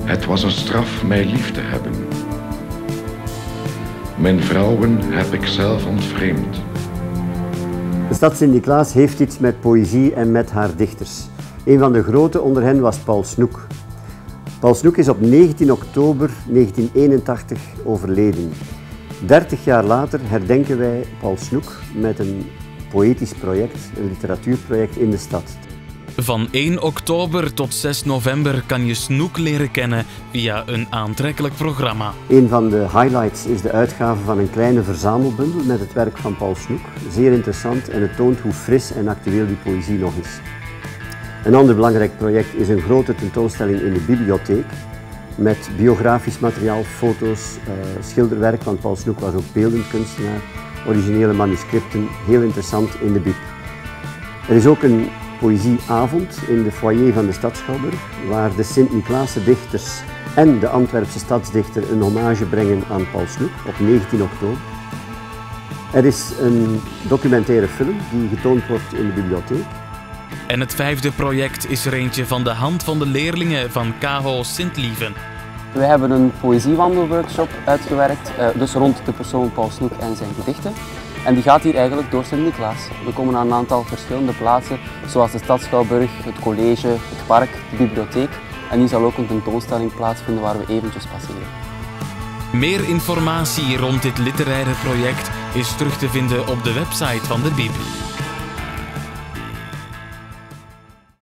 Het was een straf mij lief te hebben. Mijn vrouwen heb ik zelf ontvreemd. De stad Sint-Niklaas heeft iets met poëzie en met haar dichters. Een van de grote onder hen was Paul Snoek. Paul Snoek is op 19 oktober 1981 overleden. 30 jaar later herdenken wij Paul Snoek met een poëtisch project, een literatuurproject in de stad. Van 1 oktober tot 6 november kan je Snoek leren kennen via een aantrekkelijk programma. Een van de highlights is de uitgave van een kleine verzamelbundel met het werk van Paul Snoek. Zeer interessant en het toont hoe fris en actueel die poëzie nog is. Een ander belangrijk project is een grote tentoonstelling in de bibliotheek met biografisch materiaal, foto's, schilderwerk, want Paul Snoek was ook beeldend kunstenaar, originele manuscripten, heel interessant in de bib. Er is ook een poëzieavond in de foyer van de Stadsschouwburg, waar de Sint-Niklaase dichters en de Antwerpse stadsdichter een hommage brengen aan Paul Snoek op 19 oktober. Er is een documentaire film die getoond wordt in de bibliotheek. En het 5e project is er eentje van de hand van de leerlingen van KHO Sint-Lieven. We hebben een poëziewandelworkshop uitgewerkt, dus rond de persoon Paul Snoek en zijn gedichten. En die gaat hier eigenlijk door Sint-Niklaas. We komen aan een aantal verschillende plaatsen, zoals de Stadsschouwburg, het college, het park, de bibliotheek. En hier zal ook een tentoonstelling plaatsvinden waar we eventjes passeren. Meer informatie rond dit literaire project is terug te vinden op de website van de Bib.